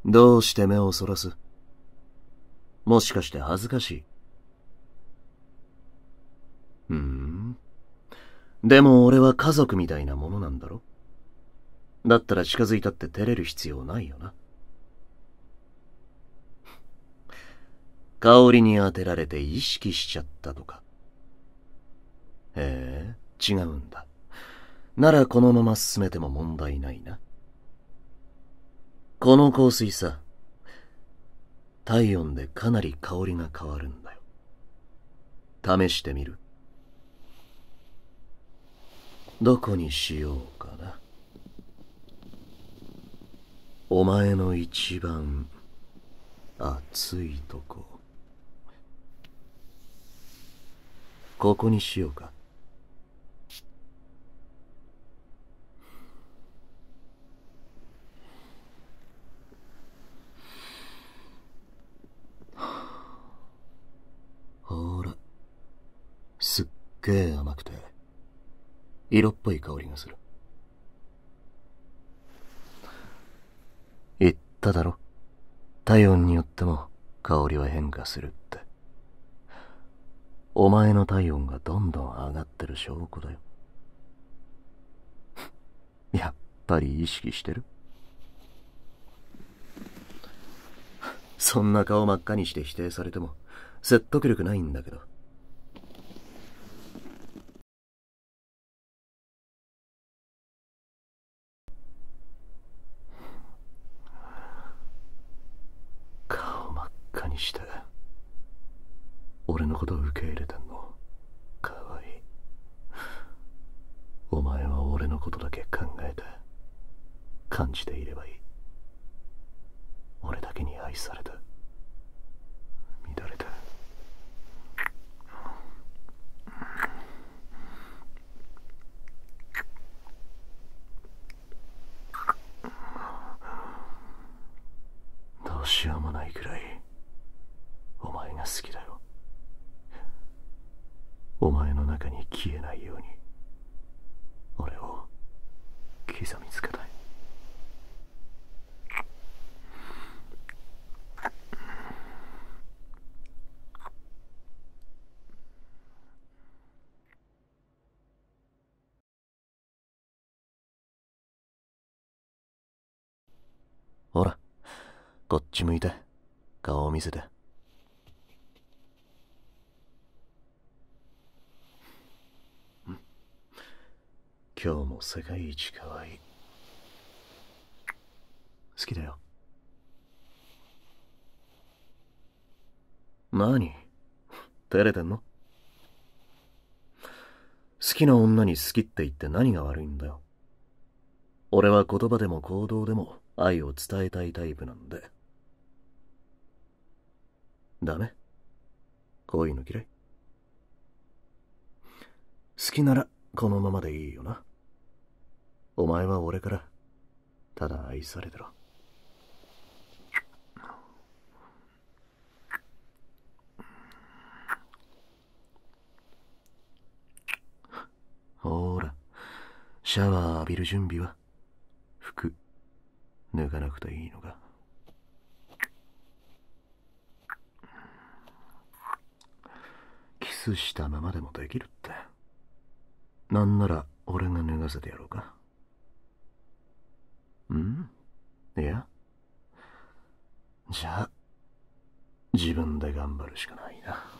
どうして目をそらす？もしかして恥ずかしい？でも俺は家族みたいなものなんだろ？だったら近づいたって照れる必要ないよな。香りに当てられて意識しちゃったとか。へえ、違うんだ。ならこのまま進めても問題ないな。この香水さ、体温でかなり香りが変わるんだよ。試してみる？どこにしようかな。お前の一番熱いとこ。ここにしようか。ほら、すっげえ甘くて色っぽい香りがする。言っただろ、体温によっても香りは変化するって。お前の体温がどんどん上がってる証拠だよ。やっぱり意識してる？そんな顔真っ赤にして否定されても説得力ないんだけど。顔真っ赤にして俺のことを受け入れてんのかわいい。お前は俺のことだけ考えて感じていればいい。俺だけに愛されて乱れて。どうしようもないくらいお前が好きだよ。お前の中に消えないように俺を刻みつけたい。ほら、こっち向いて顔を見せて。今日も世界一可愛い。好きだよ。何？照れてんの？好きな女に好きって言って何が悪いんだよ。俺は言葉でも行動でも愛を伝えたいタイプなんで。ダメ？こういうの嫌い？好きならこのままでいいよな。お前は俺からただ愛されてろ。ほーら、シャワー浴びる準備は？服脱がなくていいのか？キスしたままでもできるって。なんなら俺が脱がせてやろうか？いや、じゃあ自分で頑張るしかないな。